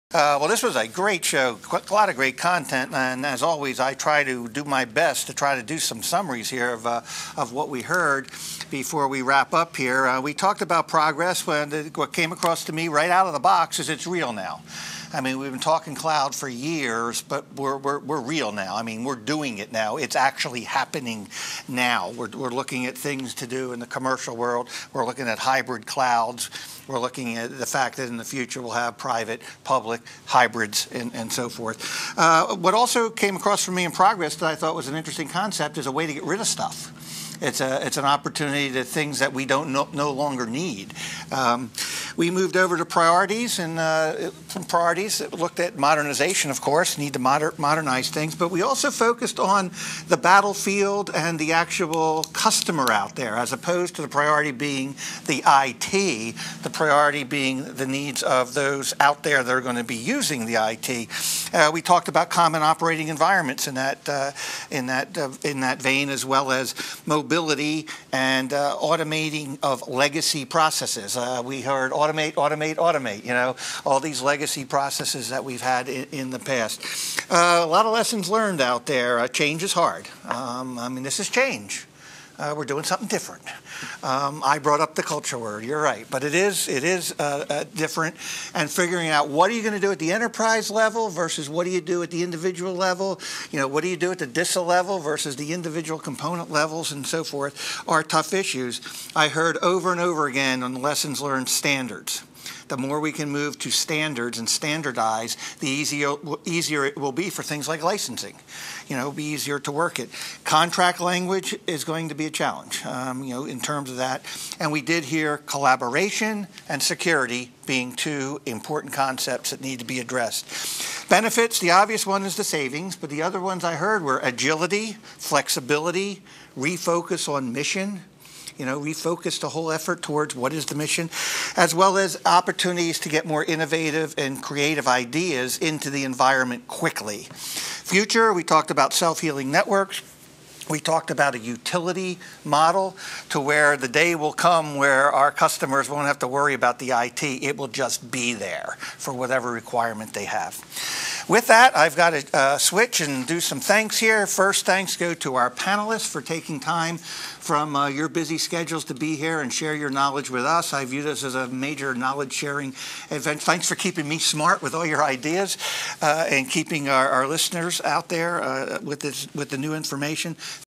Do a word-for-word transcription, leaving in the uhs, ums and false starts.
Uh, well, this was a great show, Qu- a lot of great content, and as always, I try to do my best to try to do some summaries here of uh, of what we heard before we wrap up here. Uh, we talked about progress. When the, what came across to me right out of the box is it's real now. I mean, we've been talking cloud for years, but we're, we're, we're real now. I mean, we're doing it now. It's actually happening now. We're, we're looking at things to do in the commercial world. We're looking at hybrid clouds. We're looking at the fact that in the future we'll have private, public, hybrids, and, and so forth. Uh, what also came across for me in progress that I thought was an interesting concept is a way to get rid of stuff. It's a it's an opportunity to things that we don't no, no longer need. Um, we moved over to priorities, and uh, from priorities looked at modernization, of course, need to moder modernize things, but we also focused on the battlefield and the actual customer out there, as opposed to the priority being the I T, the priority being the needs of those out there that are going to be using the I T. Uh, we talked about common operating environments in that uh, in that uh, in that vein, as well as mobility. Mobility and uh, automating of legacy processes. Uh, we heard automate, automate, automate, you know, all these legacy processes that we've had in, in the past. Uh, a lot of lessons learned out there. Uh, change is hard. Um, I mean, this is change. Uh, we're doing something different. Um, I brought up the culture word. You're right, but it is it is uh, uh, different. And figuring out what are you going to do at the enterprise level versus what do you do at the individual level. You know, what do you do at the D I S A level versus the individual component levels and so forth are tough issues. I heard over and over again on the lessons learned standards. The more we can move to standards and standardize, the easier, easier it will be for things like licensing. You know, it'll be easier to work it. Contract language is going to be a challenge, um, you know, in terms of that. And we did hear collaboration and security being two important concepts that need to be addressed. Benefits, the obvious one is the savings, but the other ones I heard were agility, flexibility, refocus on mission. You know, refocus the whole effort towards what is the mission, as well as opportunities to get more innovative and creative ideas into the environment quickly. Future, we talked about self-healing networks. We talked about a utility model to where the day will come where our customers won't have to worry about the I T. It will just be there for whatever requirement they have. With that, I've got to uh, switch and do some thanks here. First, thanks go to our panelists for taking time from uh, your busy schedules to be here and share your knowledge with us. I view this as a major knowledge sharing event. Thanks for keeping me smart with all your ideas uh, and keeping our, our listeners out there uh, with, this, with the new information.